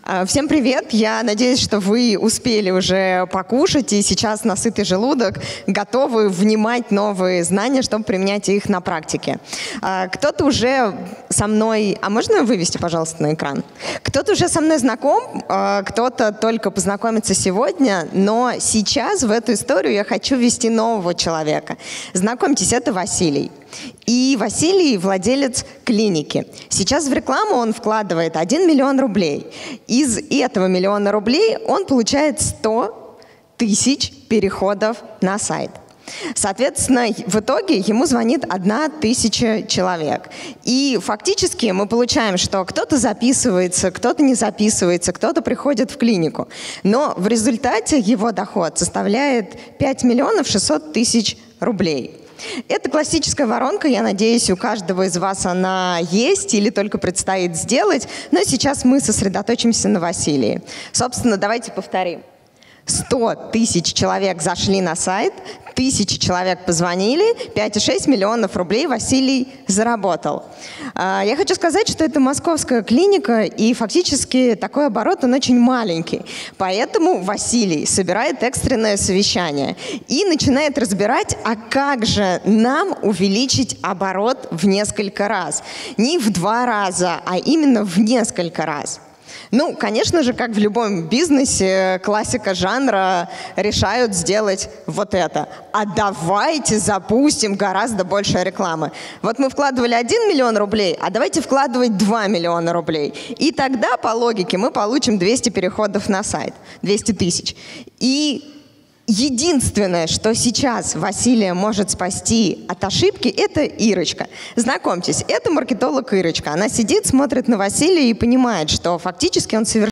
Всем привет! Я надеюсь, что вы успели уже покушать и сейчас на сытый желудок готовы внимать новые знания, чтобы применять их на практике. Кто-то уже со мной... А можно вывести, пожалуйста, на экран? Кто-то уже со мной знаком, кто-то только познакомится сегодня, но сейчас в эту историю я хочу ввести нового человека. Знакомьтесь, это Василий. И Василий владелец клиники. Сейчас в рекламу он вкладывает 1 миллион рублей. Из этого 1 миллиона рублей он получает 100 тысяч переходов на сайт. Соответственно, в итоге ему звонит 1000 человек. И фактически мы получаем, что кто-то записывается, кто-то не записывается, кто-то приходит в клинику. Но в результате его доход составляет 5 600 000 рублей. Это классическая воронка, я надеюсь, у каждого из вас она есть или только предстоит сделать, но сейчас мы сосредоточимся на Василии. Собственно, давайте повторим. 100 тысяч человек зашли на сайт, 1000 человек позвонили, 5,6 миллионов рублей Василий заработал. Я хочу сказать, что это московская клиника, и фактически такой оборот, он очень маленький. Поэтому Василий собирает экстренное совещание и начинает разбирать, а как же нам увеличить оборот в несколько раз. Не в 2 раза, а именно в несколько раз. Ну, конечно же, как в любом бизнесе, классика жанра решают сделать вот это. А давайте запустим гораздо больше рекламы. Вот мы вкладывали 1 миллион рублей, а давайте вкладывать 2 миллиона рублей. И тогда, по логике, мы получим 200 переходов на сайт, 200 тысяч. И единственное, что сейчас Василия может спасти от ошибки, это Ирочка. Знакомьтесь, это маркетолог Ирочка. Она сидит, смотрит на Василия и понимает, что фактически он совершил